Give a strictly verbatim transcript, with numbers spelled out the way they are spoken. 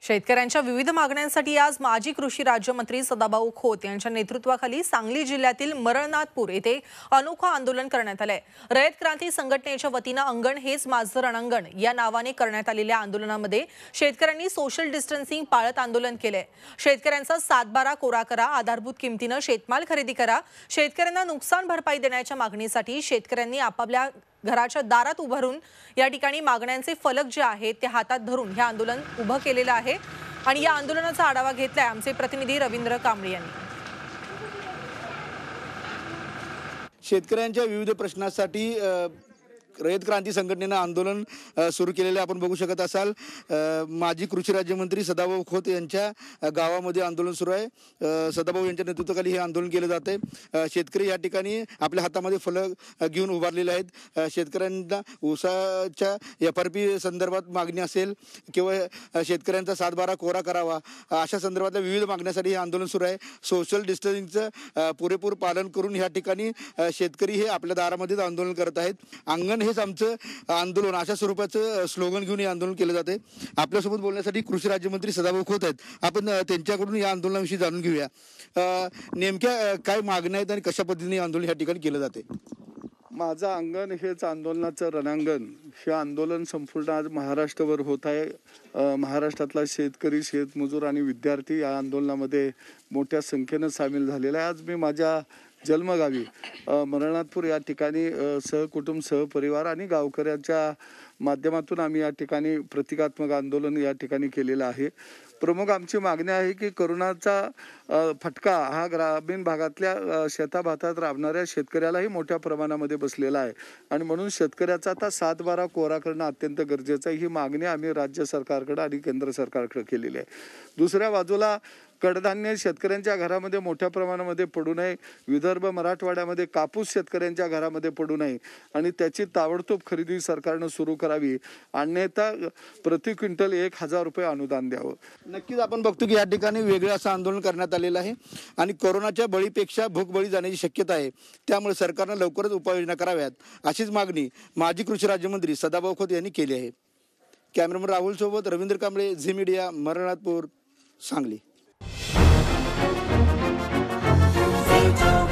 शेतकऱ्यांच्या विविध मागण्यांसाठी आज माजी कृषी राज्यमंत्री सदाभाऊ खोत यांच्या नेतृत्वाखाली सांगली जिल्ह्यातील मरळनाथपूर येथे अनोखं आंदोलन करण्यात आलंय। रयत क्रांती संघटनेच्या वतीने अंगण हेच माझं रणंगण या नावाने करण्यात आलेल्या आंदोलनामध्ये शेतकऱ्यांनी सोशल डिस्टन्सिंग पाळत आंदोलन केलंय। शेतकऱ्यांचा सातबारा कोरा करा, आधारभूत किमतीने शेतमाल खरेदी करा, शेतकऱ्यांना नुकसान भरपाई देण्याच्या मागणीसाठी शेतकऱ्यांनी आपापल्या घराच्या दारात उभारून या ठिकाणी मागण्यांचे फलक जे आहेत ते हातात धरून हे आंदोलन उभं केलेलं आहे। आणि या आंदोलनाचा आढावा घेतलाय आमचे प्रतिनिधी रवींद्र कांबळे यांनी। शेतकऱ्यांच्या विविध प्रश्नांसाठी रयत क्रांती संघटनेने आंदोलन सुरू केलेले आपण बघू शकत असाल। माजी कृषी राज्यमंत्री सदाभाऊ खोत यांच्या गावामध्ये आंदोलन सुरू आहे। सदाभाऊ यांच्या नेतृत्वाखाली हे आंदोलन केले जाते। शेतकरी या ठिकाणी आपल्या हातामध्ये फलक घेऊन उभारलेले आहेत। शेतकऱ्यांना ऊसाच्या एफ आर पी संदर्भात मागणी असेल किंवा शेतकऱ्यांचा सातबारा कोरा करावा अशा संदर्भातल्या विविध मागण्यासाठी हे आंदोलन सुरू आहे। सोशल डिस्टन्सिंगचं पुरेपूर पालन करून या ठिकाणी शेतकरी हे आपल्या दारामध्येच आंदोलन करत आहेत। अंगण हेच आमचं आंदोलन अशा स्वरूपाचं स्लोगन घेऊन हे आंदोलन केले जाते। आपल्यासोबत बोलण्यासाठी कृषी राज्यमंत्री सदाभाऊ खोत आहेत। आपण त्यांच्याकडून या आंदोलनाविषयी जाणून घेऊया। नेमक्या काय मागण्या आहेत आणि कशा पद्धतीने आंदोलन या ठिकाणी केलं जाते? माझं अंगण हेच आंदोलनाचं रणांगण हे आंदोलन संपूर्ण आज महाराष्ट्रभर होत आहे। महाराष्ट्रातला शेतकरी, शेतमजूर आणि विद्यार्थी या आंदोलनामध्ये मोठ्या संख्येनं सामील झालेला आहे। आज मी माझ्या जन्मगावी मरळनाथपूर या ठिकाणी सहकुटुंब, सहपरिवार आणि गावकऱ्यांच्या माध्यमातून आम्ही या ठिकाणी प्रतिकात्मक आंदोलन या ठिकाणी केलेलं आहे। प्रमुख आमची मागणी आहे की कोरोनाचा फटका हा ग्रामीण भागातल्या शेताभातात राबणाऱ्या शेतकऱ्यालाही मोठ्या प्रमाणामध्ये बसलेला आहे आणि म्हणून शेतकऱ्याचा आता सातबारा कोरा करणं अत्यंत गरजेचं आहे। ही मागणी आम्ही राज्य सरकारकडे आणि केंद्र सरकारकडे केलेली आहे। दुसऱ्या बाजूला कडधान्य शेतकऱ्यांच्या घरामध्ये मोठ्या प्रमाणामध्ये पडू नये, विदर्भ मराठवाड्यामध्ये कापूस शेतकऱ्यांच्या घरामध्ये पडू नये आणि त्याची ताबडतोब खरेदी सरकारनं सुरू करावी, अन्यथा प्रति क्विंटल एक हजार रुपये अनुदान द्यावं। नक्कीच आपण बघतो की या ठिकाणी वेगळं असं आंदोलन करण्यात आलेलं आहे आणि कोरोनाच्या बळीपेक्षा भूकबळी जाण्याची शक्यता आहे, त्यामुळे सरकारनं लवकरच उपाययोजना कराव्यात अशीच मागणी माजी कृषी राज्यमंत्री सदाभाऊ खोत यांनी केली आहे। कॅमेरामन राहुल सोबत रवींद्र कांबळे, झी मीडिया, मरळनाथपूर, सांगली। Say